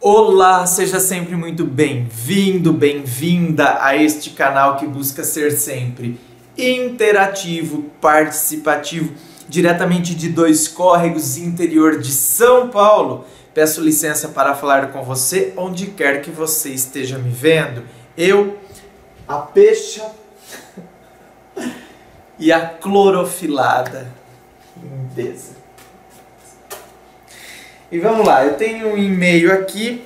Olá, seja sempre muito bem-vindo, bem-vinda a este canal que busca ser sempre interativo, participativo, diretamente de Dois Córregos, interior de São Paulo. Peço licença para falar com você onde quer que você esteja me vendo. Eu, a peixa e a clorofilada. Lindeza. E vamos lá, eu tenho um e-mail aqui.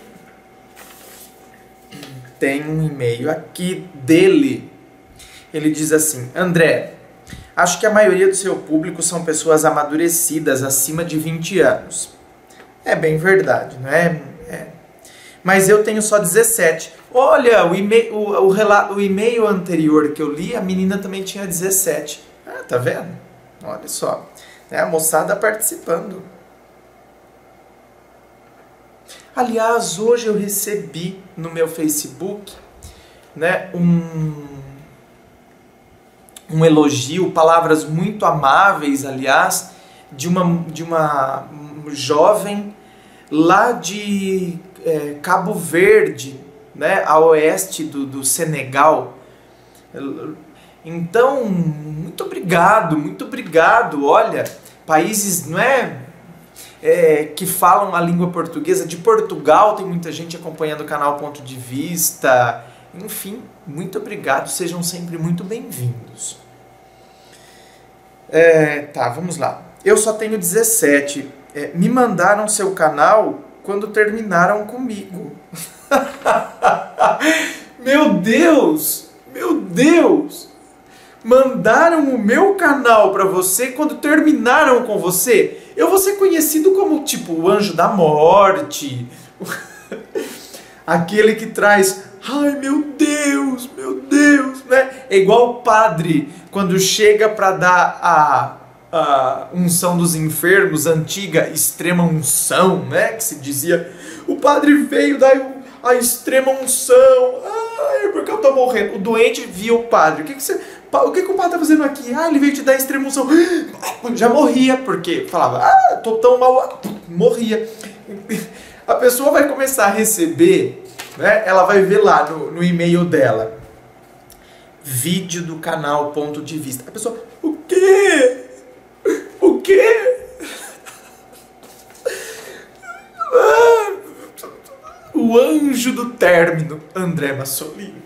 Dele. Ele diz assim: André, acho que a maioria do seu público são pessoas amadurecidas, acima de 20 anos. É bem verdade, não é? Mas eu tenho só 17. Olha, o e-mail anterior que eu li, a menina também tinha 17. Ah, tá vendo? Olha só, é a moçada participando. Aliás, hoje eu recebi no meu Facebook, né, um elogio, palavras muito amáveis, aliás, de uma jovem lá de Cabo Verde, né, a oeste do Senegal. Então, muito obrigado. Olha, países, não é? Que falam a língua portuguesa. De Portugal tem muita gente acompanhando o canal Ponto de Vista. Enfim, muito obrigado, sejam sempre muito bem-vindos. Tá, vamos lá. Eu só tenho 17. Me mandaram seu canal quando terminaram comigo. Meu Deus! Mandaram o meu canal pra você quando terminaram com você? Eu vou ser conhecido como, tipo, o anjo da morte. Aquele que traz, ai meu Deus, né? É igual o padre, quando chega pra dar a unção dos enfermos, antiga extrema unção, né? Que se dizia, o padre veio dar a extrema unção. Ai, porque eu tô morrendo. O doente via o padre. O que o padre tá fazendo aqui? Ah, ele veio te dar a extrema unção. Já morria, porque falava, tô tão mal, morria. A pessoa vai começar a receber, né? Ela vai ver lá no e-mail dela, vídeo do canal Ponto de Vista. A pessoa, o quê? O anjo do término, André Massolini.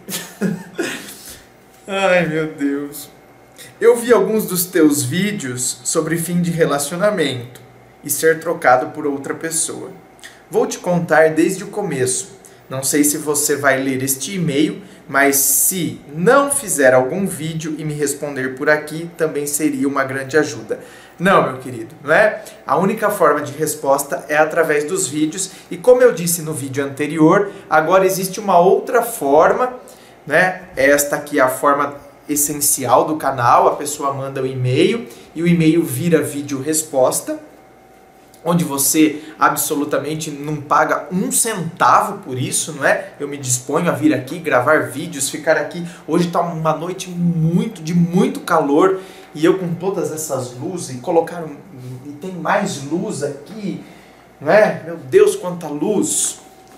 Ai, meu Deus. Eu vi alguns dos teus vídeos sobre fim de relacionamento e ser trocado por outra pessoa. Vou te contar desde o começo. Não sei se você vai ler este e-mail, mas se não fizer algum vídeo e me responder por aqui, também seria uma grande ajuda. Não, meu querido, não é? A única forma de resposta é através dos vídeos, e como eu disse no vídeo anterior, agora existe uma outra forma, né? Esta aqui é a forma essencial do canal, a pessoa manda o e-mail e o e-mail vira vídeo resposta, onde você absolutamente não paga um centavo por isso, não é? Eu me disponho a vir aqui, gravar vídeos, ficar aqui. Hoje está uma noite de muito calor e eu com todas essas luzes, e tem mais luz aqui, não é? Meu Deus, quanta luz!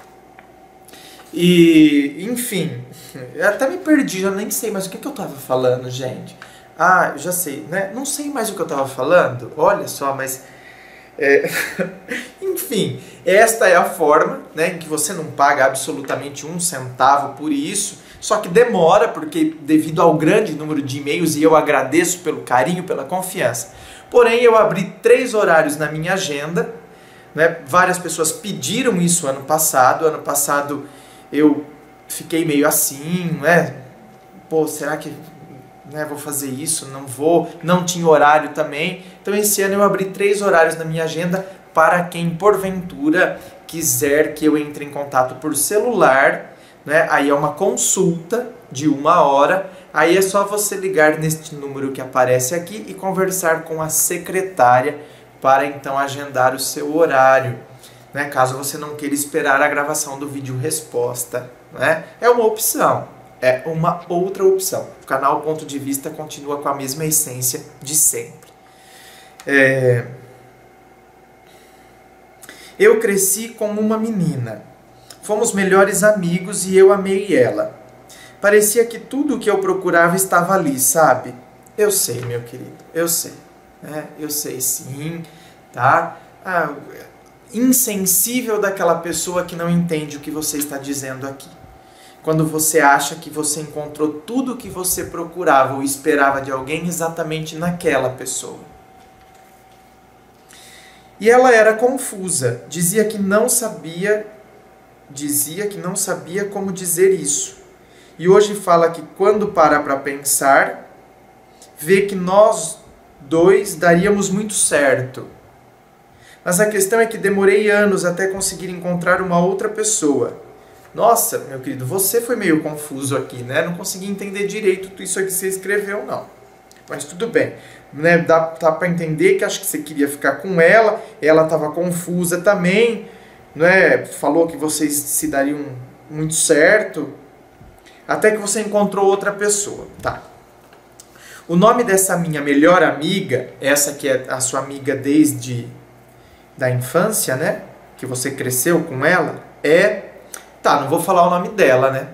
E, enfim, eu até me perdi, já nem sei mais o que eu estava falando, gente. Ah, já sei, né? Não sei mais o que eu estava falando, olha só, mas... Enfim, esta é a forma, né, em que você não paga absolutamente um centavo por isso, só que demora, porque devido ao grande número de e-mails, e eu agradeço pelo carinho, pela confiança. Porém, eu abri 3 horários na minha agenda, né, várias pessoas pediram isso ano passado eu fiquei meio assim, né, pô, será que... vou fazer isso, não vou, não tinha horário também. Então esse ano eu abri 3 horários na minha agenda para quem porventura quiser que eu entre em contato por celular, né? Aí é uma consulta de 1 hora, aí é só você ligar neste número que aparece aqui e conversar com a secretária para então agendar o seu horário, né? Caso você não queira esperar a gravação do vídeo resposta, né? É uma opção. É uma outra opção. O canal Ponto de Vista continua com a mesma essência de sempre. Eu cresci com uma menina. Fomos melhores amigos e eu amei ela. Parecia que tudo o que eu procurava estava ali, sabe? Eu sei, meu querido, eu sei. Eu sei sim, tá? Insensível daquela pessoa que não entende o que você está dizendo aqui. Quando você acha que você encontrou tudo o que você procurava ou esperava de alguém exatamente naquela pessoa. E ela era confusa, dizia que não sabia como dizer isso. E hoje fala que quando para pensar, vê que nós dois daríamos muito certo. Mas a questão é que demorei anos até conseguir encontrar uma outra pessoa. Nossa, meu querido, você foi meio confuso aqui, né? Não consegui entender direito tudo isso aqui que você escreveu, não. Mas tudo bem, né? Dá para entender que acho que você queria ficar com ela estava confusa também, né? Falou que vocês se dariam muito certo, até que você encontrou outra pessoa, tá? O nome dessa minha melhor amiga, essa que é a sua amiga desde da infância, né? Que você cresceu com ela, Tá, não vou falar o nome dela, né?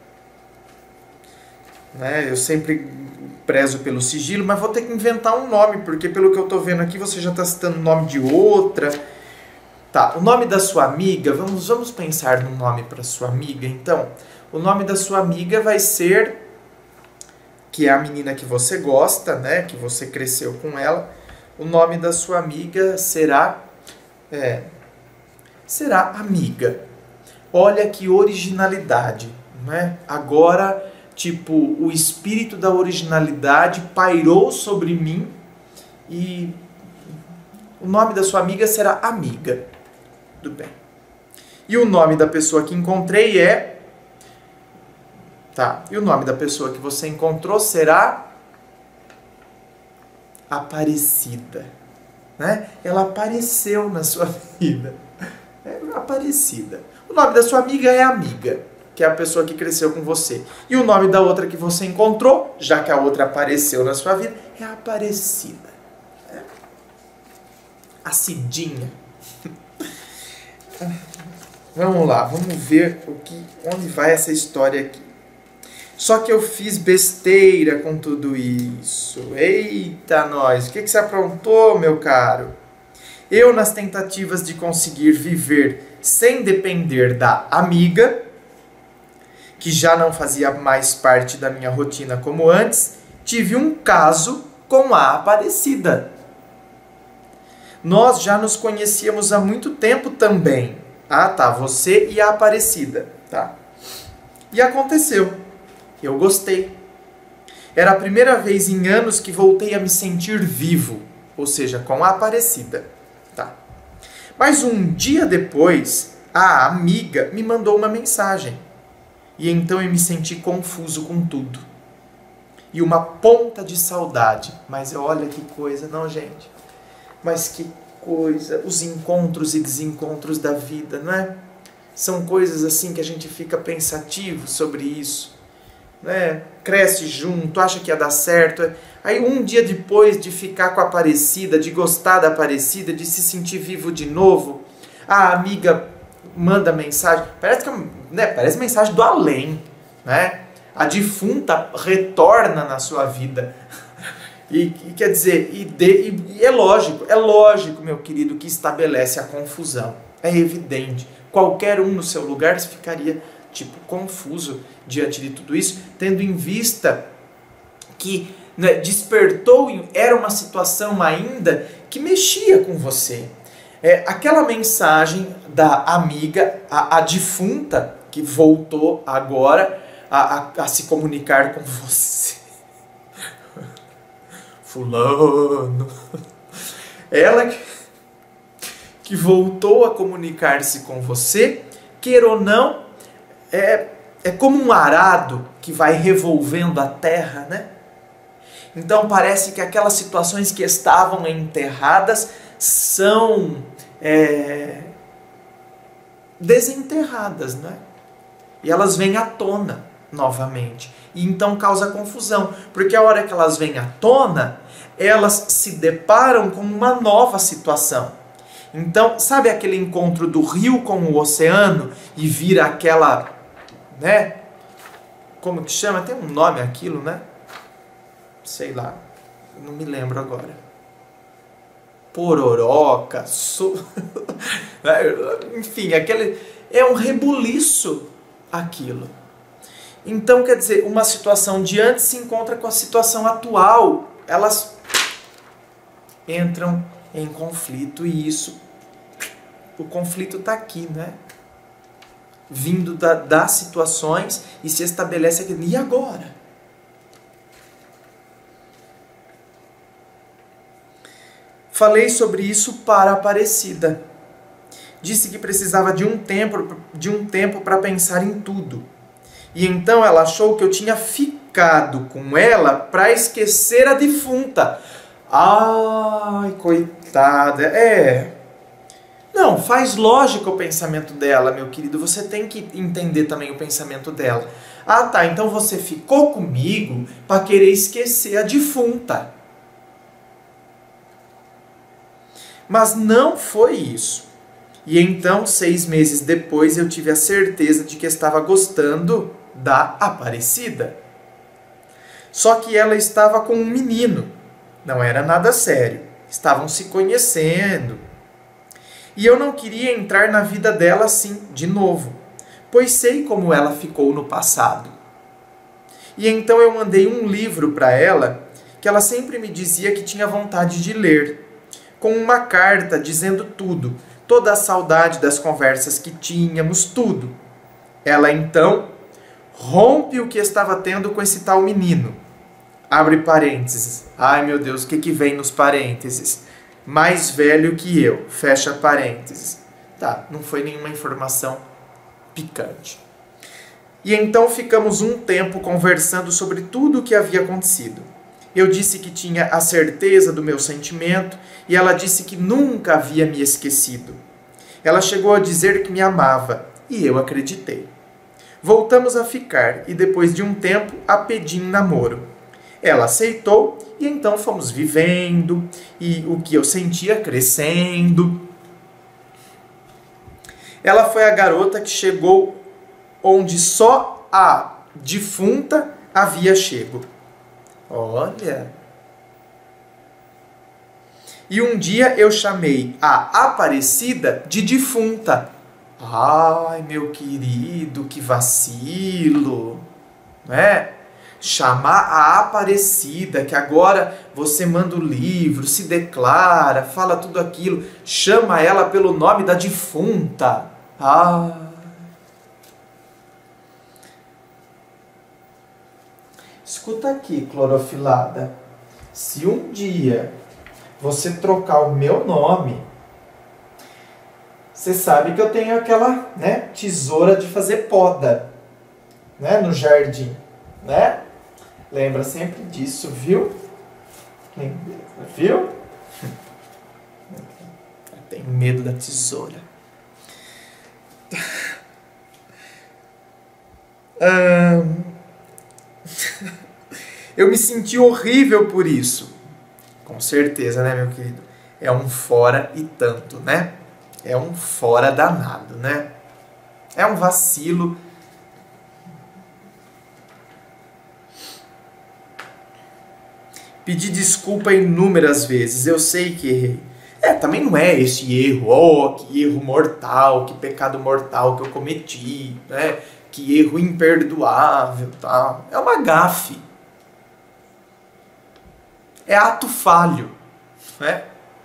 Eu sempre prezo pelo sigilo, mas vou ter que inventar um nome, porque pelo que eu tô vendo aqui, você já tá citando o nome de outra. Tá, o nome da sua amiga, vamos pensar no nome para sua amiga, então. O nome da sua amiga vai ser, que é a menina que você gosta, né? Que você cresceu com ela. O nome da sua amiga será Amiga. Olha que originalidade, né? Agora, tipo, o espírito da originalidade pairou sobre mim e o nome da sua amiga será Amiga. Tudo bem. E o nome da pessoa que encontrei E o nome da pessoa que você encontrou será Aparecida, né? Ela apareceu na sua vida. Aparecida. O nome da sua amiga é Amiga, que é a pessoa que cresceu com você. E o nome da outra que você encontrou, já que a outra apareceu na sua vida, é Aparecida. A Cidinha. Vamos lá, vamos ver onde vai essa história aqui. Só que eu fiz besteira com tudo isso. Eita, nós! O que você aprontou, meu caro? Eu, nas tentativas de conseguir viver sem depender da amiga, que já não fazia mais parte da minha rotina como antes, tive um caso com a Aparecida. Nós já nos conhecíamos há muito tempo também. Você e a Aparecida, tá? E aconteceu. Eu gostei. Era a primeira vez em anos que voltei a me sentir vivo, ou seja, com a Aparecida. Mas um dia depois, a amiga me mandou uma mensagem. E então eu me senti confuso com tudo. E uma ponta de saudade. Mas olha que coisa, não, gente? Mas que coisa. Os encontros e desencontros da vida, não é? São coisas assim que a gente fica pensativo sobre isso. Né? Cresce junto, acha que ia dar certo. Aí um dia depois de ficar com a Aparecida, de gostar da Aparecida, de se sentir vivo de novo, a amiga manda mensagem, parece mensagem do além, né? A defunta retorna na sua vida. E quer dizer, é lógico, meu querido, que estabelece a confusão. É evidente. Qualquer um no seu lugar ficaria confuso diante de tudo isso, tendo em vista que era uma situação ainda que mexia com você. Aquela mensagem da amiga, a defunta, que voltou agora a se comunicar com você. Fulano. Ela que voltou a comunicar-se com você, queira ou não, é como um arado que vai revolvendo a terra, né? Então parece que aquelas situações que estavam enterradas são desenterradas, né? E elas vêm à tona novamente. E então causa confusão, porque a hora que elas vêm à tona, elas se deparam com uma nova situação. Então, sabe aquele encontro do rio com o oceano e vira aquela, né? Como que chama? Tem um nome aquilo, né? Sei lá, não me lembro agora. Pororoca, enfim, aquele é um rebuliço aquilo. Então, quer dizer, uma situação de antes se encontra com a situação atual. Elas entram em conflito e isso, o conflito está aqui, né? Vindo das situações e se estabelece aqui. E agora? Falei sobre isso para a Aparecida. Disse que precisava de um tempo para pensar em tudo. E então ela achou que eu tinha ficado com ela para esquecer a defunta. Ai, coitada. Não, faz lógica o pensamento dela, meu querido. Você tem que entender também o pensamento dela. Ah, tá, então você ficou comigo para querer esquecer a defunta. Mas não foi isso. E então, 6 meses depois, eu tive a certeza de que estava gostando da Aparecida. Só que ela estava com um menino. Não era nada sério. Estavam se conhecendo. E eu não queria entrar na vida dela assim, de novo, pois sei como ela ficou no passado. E então eu mandei um livro para ela, que ela sempre me dizia que tinha vontade de ler, com uma carta dizendo tudo, toda a saudade das conversas que tínhamos, tudo. Ela então rompe o que estava tendo com esse tal menino. Abre parênteses. Ai meu Deus, o que vem nos parênteses? Mais velho que eu, fecha parênteses. Tá, não foi nenhuma informação picante. E então ficamos um tempo conversando sobre tudo o que havia acontecido. Eu disse que tinha a certeza do meu sentimento e ela disse que nunca havia me esquecido. Ela chegou a dizer que me amava e eu acreditei. Voltamos a ficar e depois de um tempo a pedi em namoro. Ela aceitou e então fomos vivendo e o que eu sentia crescendo. Ela foi a garota que chegou onde só a defunta havia chego. Olha! E um dia eu chamei a Aparecida de defunta. Ai, meu querido, que vacilo! Né? Chamar a Aparecida, que agora você manda o livro, se declara, fala tudo aquilo, chama ela pelo nome da defunta. Ah! Escuta aqui, clorofilada. Se um dia você trocar o meu nome, você sabe que eu tenho aquela, né, tesoura de fazer poda, né, no jardim, né? Lembra sempre disso, viu? Viu? Eu tenho medo da tesoura. Eu me senti horrível por isso. Com certeza, né, meu querido? É um fora e tanto, né? É um fora danado, né? É um vacilo. Pedi desculpa inúmeras vezes, eu sei que errei. Também não é esse erro, que erro mortal, que pecado mortal que eu cometi, né? Que erro imperdoável, tal. É uma gafe. É ato falho, né?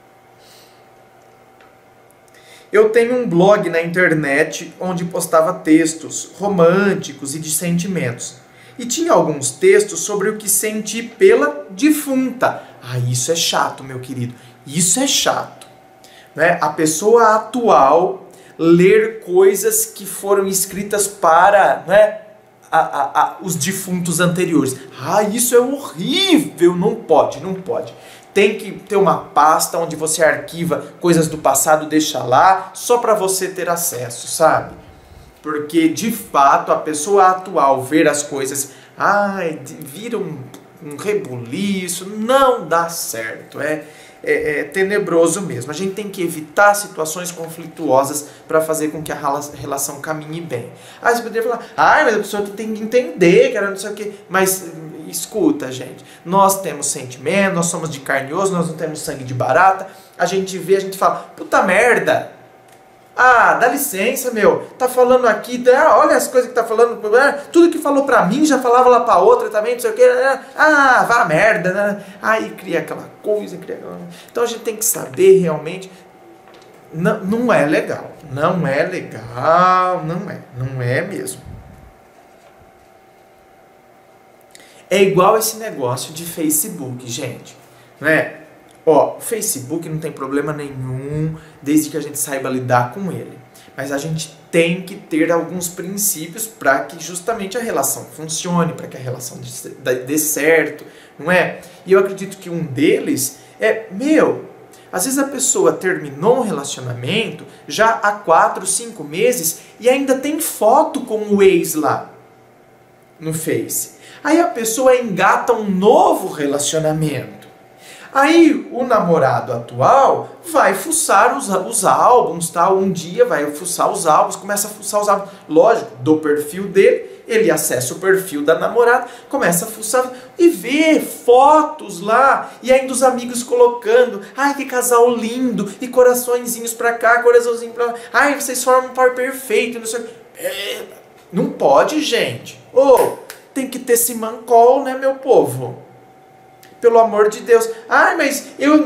Eu tenho um blog na internet onde postava textos românticos e de sentimentos. E tinha alguns textos sobre o que senti pela defunta. Ah, isso é chato, meu querido. Isso é chato. Né? A pessoa atual ler coisas que foram escritas para, né, os defuntos anteriores. Ah, isso é horrível. Não pode, não pode. Tem que ter uma pasta onde você arquiva coisas do passado, deixa lá, só para você ter acesso, sabe? Porque, de fato, a pessoa atual ver as coisas, vira um rebuliço, não dá certo. tenebroso mesmo. A gente tem que evitar situações conflituosas para fazer com que a relação caminhe bem. Aí você poderia falar, mas a pessoa tem que entender, cara, não sei o quê. Mas escuta, gente, nós temos sentimento, nós somos de carne e osso, nós não temos sangue de barata. A gente vê, a gente fala, puta merda. Dá licença, meu. Tá falando aqui, olha as coisas que tá falando. Tudo que falou pra mim já falava lá pra outra também, não sei o que. Vá a merda, né? Aí cria aquela coisa, Então a gente tem que saber realmente. Não é legal. Não é legal. Não é mesmo. É igual esse negócio de Facebook, gente. Não é? O Facebook não tem problema nenhum, desde que a gente saiba lidar com ele. Mas a gente tem que ter alguns princípios para que justamente a relação funcione, para que a relação dê certo, não é? E eu acredito que um deles às vezes a pessoa terminou um relacionamento já há 4, 5 meses e ainda tem foto com o ex lá no Face. Aí a pessoa engata um novo relacionamento. Aí o namorado atual vai fuçar os álbuns, tá? Um dia vai fuçar os álbuns, começa a fuçar os álbuns, lógico, do perfil dele, ele acessa o perfil da namorada, começa a fuçar e vê fotos lá, e ainda os amigos colocando, que casal lindo, e coraçõezinhos pra cá, coraçãozinho pra lá, vocês formam um par perfeito, não sei. Não pode, gente. Tem que ter simancol, né, meu povo? Pelo amor de Deus. Mas eu,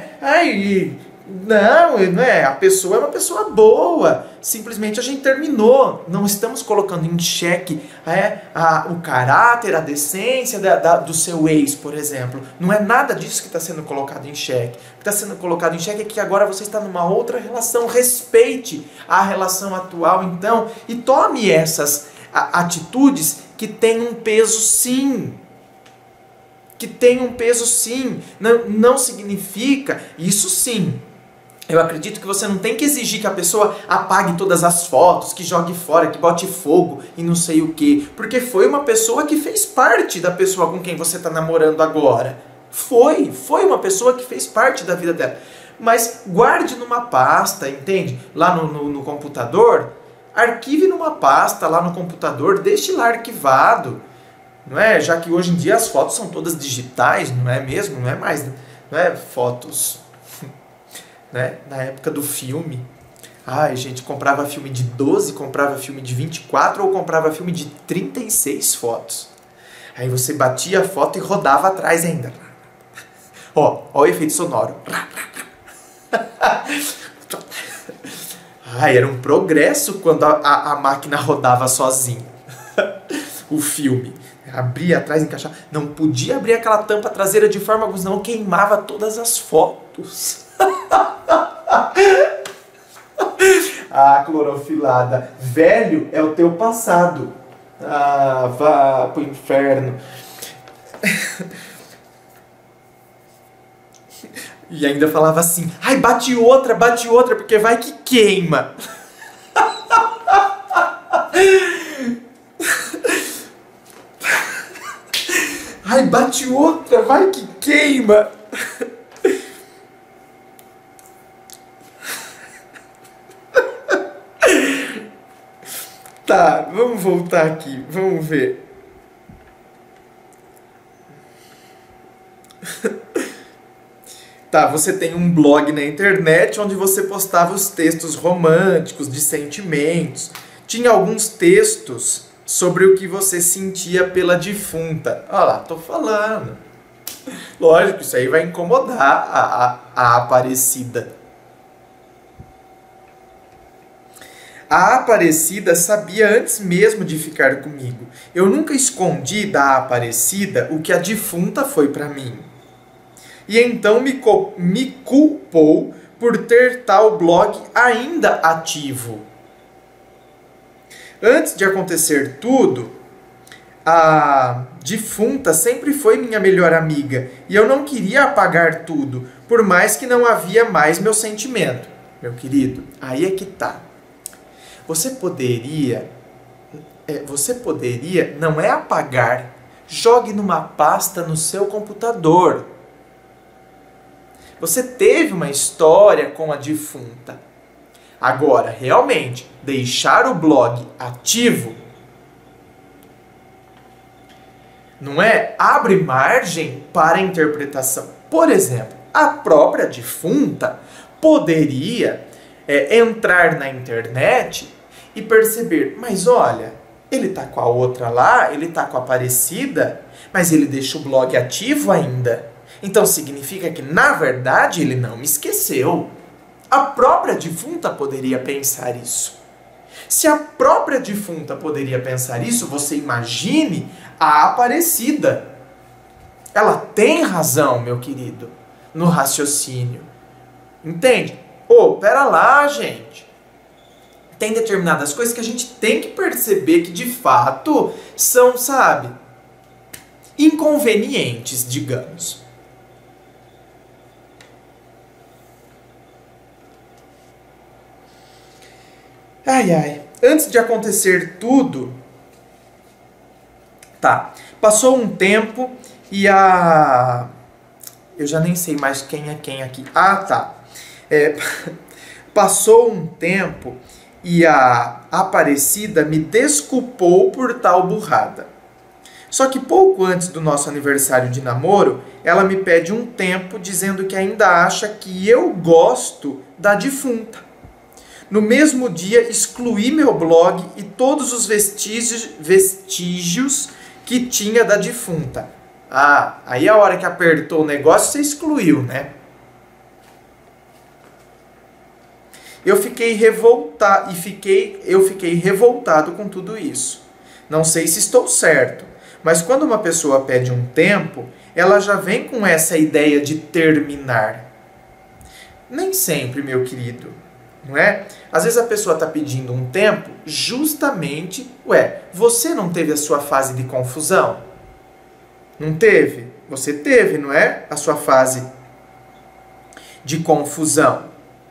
não é. A pessoa é uma pessoa boa. Simplesmente a gente terminou. Não estamos colocando em xeque o caráter, a decência do seu ex, por exemplo. Não é nada disso que está sendo colocado em xeque. O que está sendo colocado em xeque é que agora você está numa outra relação. Respeite a relação atual, então, e tome essas atitudes que têm um peso, sim. Que tem um peso, sim. Não significa, isso sim. Eu acredito que você não tem que exigir que a pessoa apague todas as fotos, que jogue fora, que bote fogo e não sei o quê. Porque foi uma pessoa que fez parte da pessoa com quem você está namorando agora. Foi uma pessoa que fez parte da vida dela. Mas guarde numa pasta, entende? Lá no computador, arquive numa pasta lá no computador, deixe lá arquivado. Não é? Já que hoje em dia as fotos são todas digitais, não é mesmo? Não é mais, não é fotos, né? Na época do filme, gente, comprava filme de 12, comprava filme de 24 ou comprava filme de 36 fotos. Aí você batia a foto e rodava atrás ainda. Ó o efeito sonoro. Era um progresso quando a máquina rodava sozinha. O filme. Abria atrás, encaixava. Não podia abrir aquela tampa traseira de forma alguma, senão queimava todas as fotos. Clorofilada. Velho é o teu passado. Vá pro inferno. E ainda falava assim, bate outra, porque vai que queima. Bate outra, vai que queima. Tá, vamos voltar aqui, vamos ver. Tá, você tem um blog na internet onde você postava os textos românticos, de sentimentos. Tinha alguns textos sobre o que você sentia pela defunta. Olha lá, tô falando. Lógico, isso aí vai incomodar a Aparecida. A Aparecida sabia antes mesmo de ficar comigo. Eu nunca escondi da Aparecida o que a defunta foi para mim. E então me culpou por ter tal blog ainda ativo. Antes de acontecer tudo, a defunta sempre foi minha melhor amiga e eu não queria apagar tudo, por mais que não havia mais meu sentimento. Meu querido, aí é que tá. Você poderia, não é apagar, jogue numa pasta no seu computador. Você teve uma história com a defunta. Agora, realmente, deixar o blog ativo, não é? Abre margem para a interpretação. Por exemplo, a própria defunta poderia entrar na internet e perceber, mas olha, ele tá com a outra lá, ele tá com a Aparecida, mas ele deixa o blog ativo ainda. Então significa que, na verdade, ele não me esqueceu. A própria defunta poderia pensar isso. Se a própria defunta poderia pensar isso, você imagine a Aparecida. Ela tem razão, meu querido, no raciocínio. Entende? Pera lá, gente. Tem determinadas coisas que a gente tem que perceber que, de fato, são, sabe, inconvenientes, digamos. Ai, ai. Antes de acontecer tudo... Tá. Passou um tempo e a... Eu já nem sei mais quem é quem aqui. Ah, tá. Passou um tempo e a Aparecida me desculpou por tal burrada. Só que pouco antes do nosso aniversário de namoro, ela me pede um tempo dizendo que ainda acha que eu gosto da defunta. No mesmo dia, excluí meu blog e todos os vestígios que tinha da defunta. Ah, aí a hora que apertou o negócio, você excluiu, né? Eu fiquei revoltado com tudo isso. Não sei se estou certo, mas quando uma pessoa pede um tempo, ela já vem com essa ideia de terminar. Nem sempre, meu querido, não é? Às vezes a pessoa está pedindo um tempo justamente... você não teve a sua fase de confusão? Não teve? Você teve, não é? A sua fase de confusão.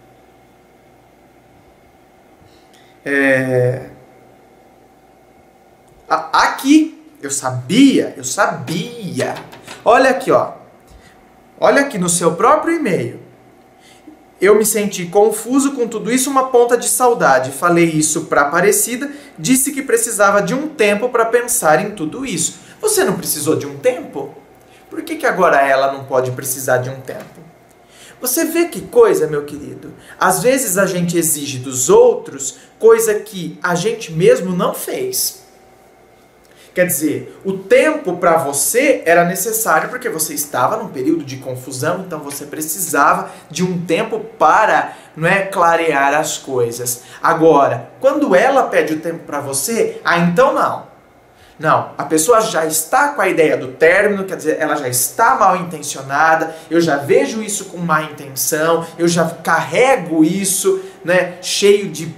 Aqui, eu sabia. Olha aqui, ó. Olha aqui no seu próprio e-mail. Eu me senti confuso com tudo isso, uma ponta de saudade. Falei isso para Aparecida, disse que precisava de um tempo para pensar em tudo isso. Você não precisou de um tempo? Por que agora ela não pode precisar de um tempo? Você vê que coisa, meu querido? Às vezes a gente exige dos outros coisa que a gente mesmo não fez. Quer dizer, o tempo para você era necessário porque você estava num período de confusão, então você precisava de um tempo para, clarear as coisas. Agora, quando ela pede o tempo para você, então não. Não, a pessoa já está com a ideia do término, quer dizer, ela já está mal intencionada, eu já vejo isso com má intenção, eu já carrego isso, cheio de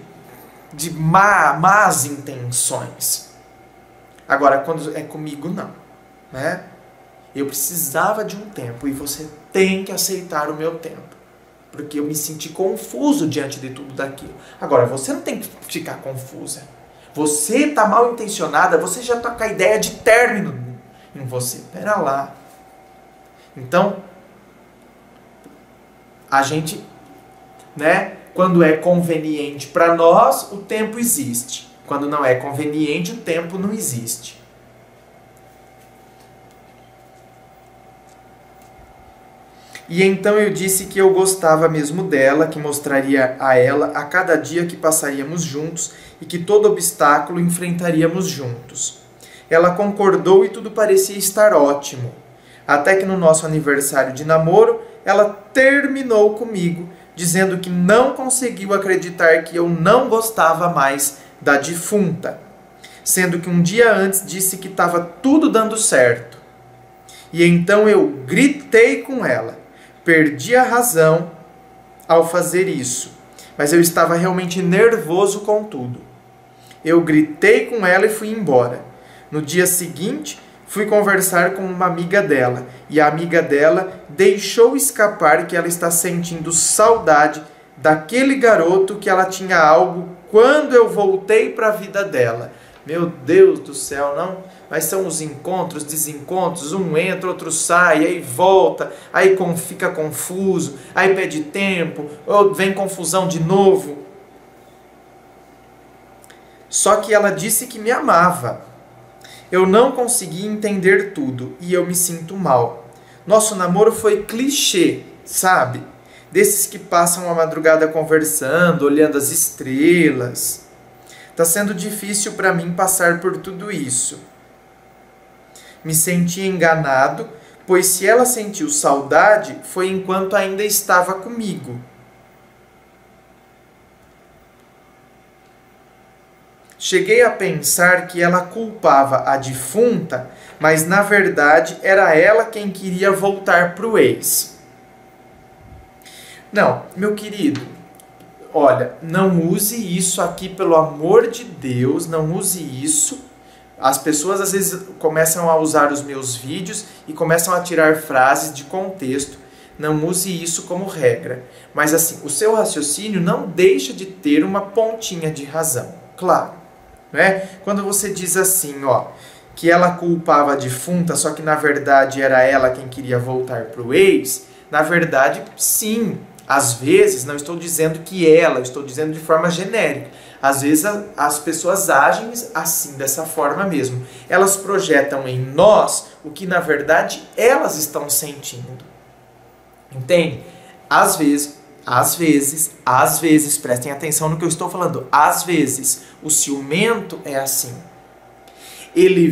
más intenções. Agora, quando é comigo, não. Né? Eu precisava de um tempo e você tem que aceitar o meu tempo. Porque eu me senti confuso diante de tudo daquilo. Agora, você não tem que ficar confusa. Você está mal intencionada, você já está com a ideia de término em você. Pera lá. Então, a gente, quando é conveniente para nós, o tempo existe. Quando não é conveniente, o tempo não existe. E então eu disse que eu gostava mesmo dela, que mostraria a ela a cada dia que passaríamos juntos e que todo obstáculo enfrentaríamos juntos. Ela concordou e tudo parecia estar ótimo. Até que no nosso aniversário de namoro, ela terminou comigo, dizendo que não conseguiu acreditar que eu não gostava mais da defunta, sendo que um dia antes disse que estava tudo dando certo. E então eu gritei com ela. Perdi a razão ao fazer isso, mas eu estava realmente nervoso com tudo. Eu gritei com ela e fui embora. No dia seguinte, fui conversar com uma amiga dela, e a amiga dela deixou escapar que ela está sentindo saudade daquele garoto que ela tinha algo quando eu voltei para a vida dela. Meu Deus do céu, não mas são os encontros, desencontros, um entra, outro sai, aí volta, aí fica confuso, aí pede tempo, ou vem confusão de novo. Só que ela disse que me amava. Eu não consegui entender tudo e eu me sinto mal. Nosso namoro foi clichê, sabe? Desses que passam a madrugada conversando, olhando as estrelas. Tá sendo difícil para mim passar por tudo isso. Me senti enganado, pois se ela sentiu saudade, foi enquanto ainda estava comigo. Cheguei a pensar que ela culpava a defunta, mas na verdade era ela quem queria voltar pro ex. Não, meu querido, olha, não use isso aqui, pelo amor de Deus, não use isso. As pessoas às vezes começam a usar os meus vídeos e começam a tirar frases de contexto. Não use isso como regra. Mas assim, o seu raciocínio não deixa de ter uma pontinha de razão, claro. Né? Quando você diz assim, ó, que ela culpava a defunta, só que na verdade era ela quem queria voltar pro ex, na verdade, sim. Às vezes, não estou dizendo que ela, estou dizendo de forma genérica. Às vezes as pessoas agem assim, dessa forma mesmo. Elas projetam em nós o que na verdade elas estão sentindo. Entende? Às vezes, prestem atenção no que eu estou falando. Às vezes, o ciumento é assim. Ele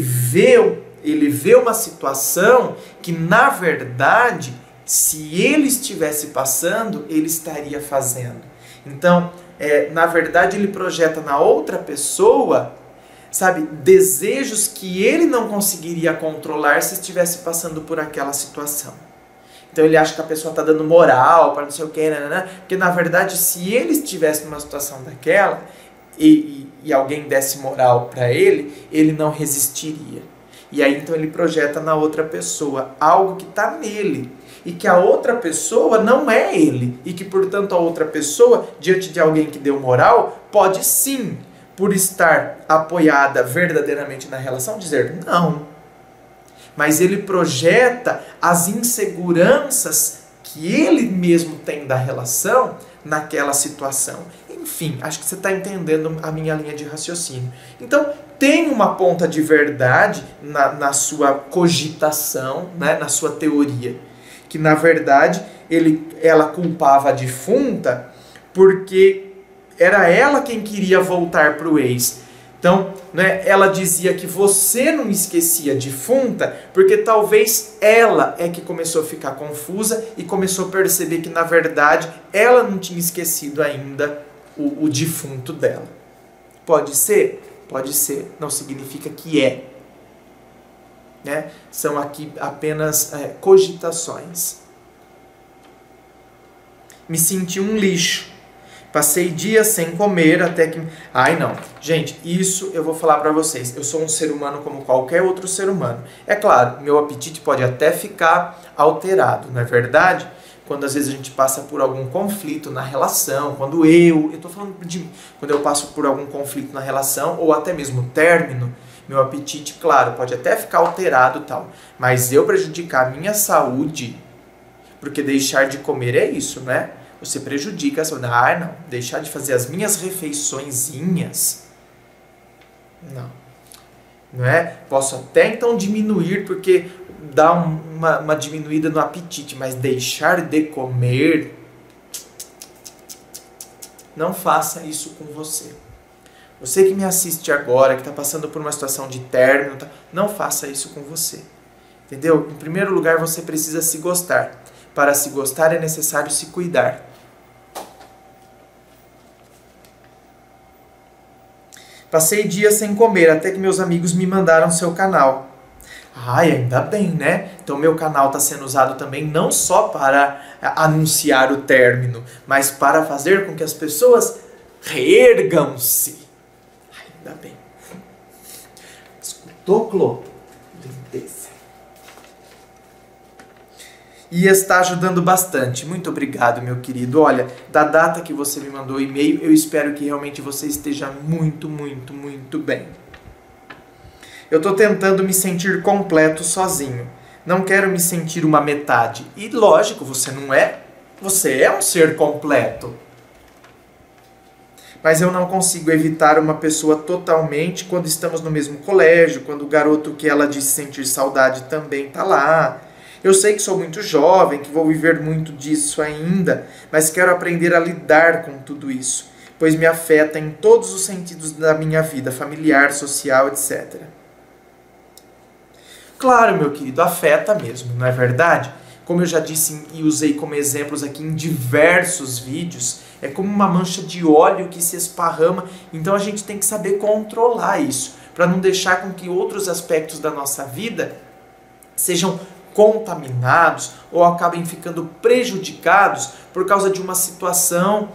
vê uma situação que na verdade, se ele estivesse passando, ele estaria fazendo. Então, na verdade, ele projeta na outra pessoa, sabe, desejos que ele não conseguiria controlar se estivesse passando por aquela situação. Então, ele acha que a pessoa está dando moral para não sei o que, porque na verdade, se ele estivesse numa situação daquela e alguém desse moral para ele, ele não resistiria. E aí, então, ele projeta na outra pessoa algo que está nele. E que a outra pessoa não é ele. E que, portanto, a outra pessoa, diante de alguém que deu moral, pode sim, por estar apoiada verdadeiramente na relação, dizer não. Mas ele projeta as inseguranças que ele mesmo tem da relação naquela situação. Enfim, acho que você está entendendo a minha linha de raciocínio. Então, tem uma ponta de verdade na sua cogitação, né, na sua teoria. Que na verdade ela culpava a defunta porque era ela quem queria voltar para o ex. Então, né, ela dizia que você não esquecia a defunta porque talvez ela é que começou a ficar confusa e começou a perceber que na verdade ela não tinha esquecido ainda o defunto dela. Pode ser? Pode ser. Não significa que é. Né? São aqui apenas cogitações. Me senti um lixo. Passei dias sem comer até que... Ai, não. Gente, isso eu vou falar pra vocês. Eu sou um ser humano como qualquer outro ser humano. É claro, meu apetite pode até ficar alterado, não é verdade? Quando às vezes a gente passa por algum conflito na relação, quando eu tô falando de mim, quando eu passo por algum conflito na relação, ou até mesmo término, meu apetite, claro, pode até ficar alterado e tal, mas eu prejudicar a minha saúde, porque deixar de comer é isso, né? Você prejudica a saúde. Ah, não, deixar de fazer as minhas refeiçõezinhas, não é? Posso até então diminuir, porque dá uma diminuída no apetite, mas deixar de comer, não faça isso com você. Você que me assiste agora, que está passando por uma situação de término, não faça isso com você. Entendeu? Em primeiro lugar, você precisa se gostar. Para se gostar, é necessário se cuidar. Passei dias sem comer, até que meus amigos me mandaram seu canal. Ai, ainda bem, né? Então, meu canal está sendo usado também não só para anunciar o término, mas para fazer com que as pessoas reergam-se. Ainda bem. Escutou, Clô? Lindeza. E está ajudando bastante. Muito obrigado, meu querido. Olha, da data que você me mandou o e-mail, eu espero que realmente você esteja muito, muito, muito bem. Eu estou tentando me sentir completo sozinho. Não quero me sentir uma metade. E lógico, você não é. Você é um ser completo. Mas eu não consigo evitar uma pessoa totalmente quando estamos no mesmo colégio, quando o garoto que ela disse sentir saudade também está lá. Eu sei que sou muito jovem, que vou viver muito disso ainda, mas quero aprender a lidar com tudo isso, pois me afeta em todos os sentidos da minha vida, familiar, social, etc. Claro, meu querido, afeta mesmo, não é verdade? Como eu já disse e usei como exemplos aqui em diversos vídeos, é como uma mancha de óleo que se esparrama, então a gente tem que saber controlar isso, para não deixar com que outros aspectos da nossa vida sejam contaminados ou acabem ficando prejudicados por causa de uma situação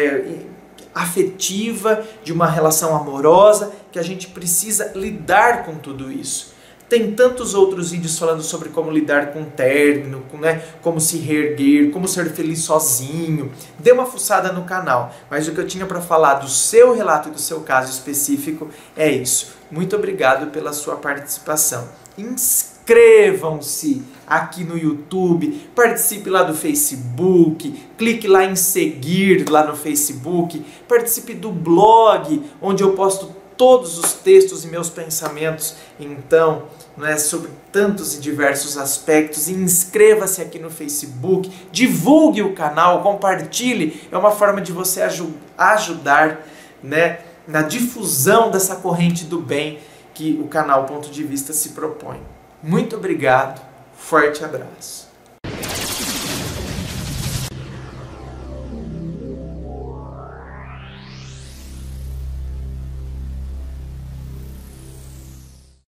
afetiva, de uma relação amorosa, que a gente precisa lidar com tudo isso. Tem tantos outros vídeos falando sobre como lidar com o término, como se reerguer, como ser feliz sozinho. Dê uma fuçada no canal, mas o que eu tinha para falar do seu relato e do seu caso específico é isso. Muito obrigado pela sua participação. Inscrevam-se aqui no YouTube, participe lá do Facebook, clique lá em seguir lá no Facebook, participe do blog, onde eu posto todos os textos e meus pensamentos, então, sobre tantos e diversos aspectos. E inscreva-se aqui no Facebook, divulgue o canal, compartilhe, é uma forma de você ajudar na difusão dessa corrente do bem que o canal Ponto de Vista se propõe. Muito obrigado, forte abraço.